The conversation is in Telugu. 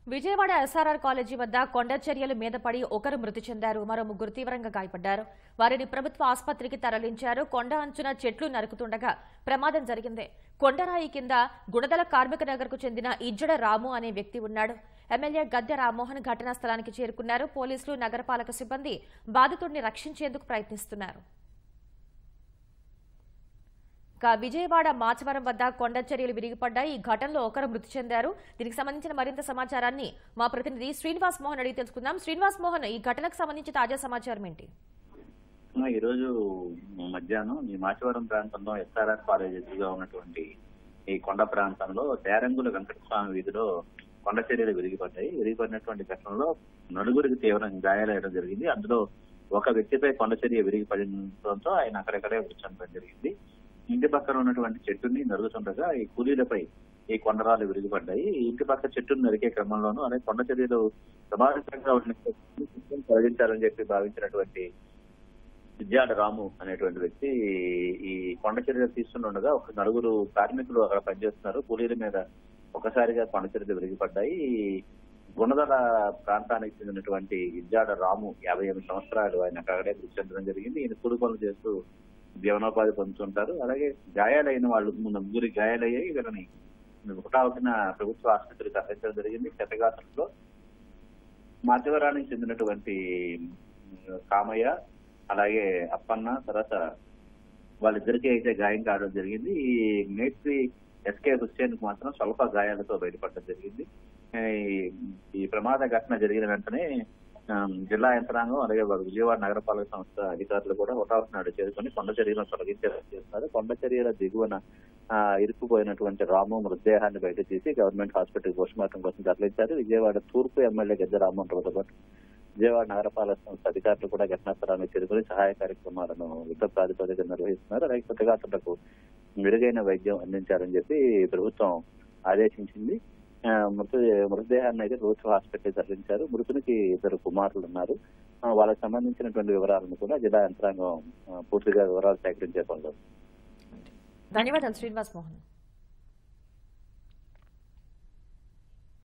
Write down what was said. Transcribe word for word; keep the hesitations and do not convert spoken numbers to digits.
విజయవాడ ఎస్ఆర్ఆర్ కాలేజీ వద్ద కొండ చర్యల మీద పడి ఒకరు మృతి చెందారు. మరో ముగ్గురు తీవ్రంగా గాయపడ్డారు. వారిని ప్రభుత్వ ఆసుపత్రికి తరలించారు. కొండ అంచున చెట్లు నరుకుతుండగా ప్రమాదం జరిగింది. కొండరాయి కింద గుణదల కార్మిక నగర్ కు చెందిన ఇజ్జడ రాము అనే వ్యక్తి ఉన్నాడు. ఎమ్మెల్యే గద్దె రామ్మోహన్ ఘటనా స్థలానికి చేరుకున్నారు. పోలీసులు, నగరపాలక సిబ్బంది బాధితుడిని రక్షించేందుకు ప్రయత్నిస్తున్నారు. విజయవాడ మాచవరం వద్ద కొండ చర్యలు విరిగిపడ్డాయి. ఈ ఘటనలో ఒకరు మృతి చెందారు. దీనికి సంబంధించిన మరింత సమాచారాన్ని మా ప్రతినిధి శ్రీనివాస్ మోహన్ అడిగి తెలుసుకుందాం. శ్రీనివాస్ మోహన్, ఈ ఘటనకు సంబంధించి తాజా సమాచారం ఏంటి? ఈ రోజు మధ్యాహ్నం ఈ మాచవరం ప్రాంతంలో ఎస్ఆర్ఆర్ కాలేజ్ ఎదురుగా ఉన్నటువంటి ఈ కొండ ప్రాంతంలో తేరంగుల వెంకటస్వామి వీధిలో కొండ చర్యలు విరిగిపడ్డాయి. విరిగిపడినటువంటి ఘటనలో నలుగురికి తీవ్రంగా గాయాలయ్యడం జరిగింది. అందులో ఒక వ్యక్తిపై కొండ చర్య విరిగిపడడంతో ఆయన అక్కడెక్కడే మృతి చెందడం జరిగింది. ఇంటి పక్కన ఉన్నటువంటి చెట్టుని నరుగుతుండగా ఈ కూలీలపై ఈ కొండరాలు విరిగిపడ్డాయి. ఇంటి పక్క చెట్టును నరికే క్రమంలోనూ అలాగే కొండ చర్యలు ప్రమాదకరంగా తొలగించాలని చెప్పి భావించినటువంటి ఇజ్జాడ రాము అనేటువంటి వ్యక్తి ఈ కొండ చర్యలు తీస్తుండగా ఒక నలుగురు కార్మికులు అక్కడ పనిచేస్తున్నారు. కూలీల మీద ఒకసారిగా కొండ చర్యలు విరిగిపడ్డాయి. గుణదల ప్రాంతానికి చెందినటువంటి ఇజ్జాడ రాము యాభై ఎనిమిది సంవత్సరాలు ఆయన అక్కడే మృతి చెందడం జరిగింది. ఈయన కూలి పనులు చేస్తూ జీవనోపాధి పొందుతుంటారు. అలాగే గాయాలైన వాళ్ళు ముగ్గురి గాయాలయ్యాయి. వీళ్ళని హుటాహుటిన ప్రభుత్వ ఆసుపత్రికి తరలించడం జరిగింది. క్షతగాత్రంలో మాచవరానికి చెందినటువంటి కామయ్య అలాగే అప్పన్న తర్వాత వాళ్ళిద్దరికీ అయితే గాయం కావడం జరిగింది. ఈ మేస్త్రి ఎస్కే హుస్సేన్ కు మాత్రం స్వల్ప గాయాలతో బయటపడడం జరిగింది. ఈ ప్రమాద ఘటన జరిగిన వెంటనే జిల్లా యంత్రాంగం అలాగే విజయవాడ నగరపాలక సంస్థ అధికారులు కూడా హుటాహుటినాడు చేరుకుని కొండ చర్యలను తొలగించేలా చేస్తున్నారు. కొండ చర్యల దిగువన ఇరుక్కుపోయినటువంటి రాము మృతదేహాన్ని బయట తీసి గవర్నమెంట్ హాస్పిటల్ పోస్ట్ మార్టం కోసం తరలించారు. విజయవాడ తూర్పు ఎమ్మెల్యే గద్దె రామ్మోహన్తో పాటు విజయవాడ నగరపాలక సంస్థ అధికారులు కూడా ఘటనా స్థలానికి చేరుకుని సహాయ కార్యక్రమాలను యుద్ధ ప్రాతిపదికన నిర్వహిస్తున్నారు. అలాగే క్షతగాత్రులకు మెరుగైన వైద్యం అందించాలని చెప్పి ప్రభుత్వం ఆదేశించింది. మృత మృతదేహాన్ని అయితే ప్రభుత్వ హాస్పిటల్ తరలించారు. మృతునికి ఇద్దరు కుమారులు ఉన్నారు. వాళ్ళకి సంబంధించినటువంటి వివరాలను కూడా జిల్లా యంత్రాంగం పూర్తిగా వివరాలు సేకరించే పనులు. ధన్యవాదాలు శ్రీనివాస్ మోహన్.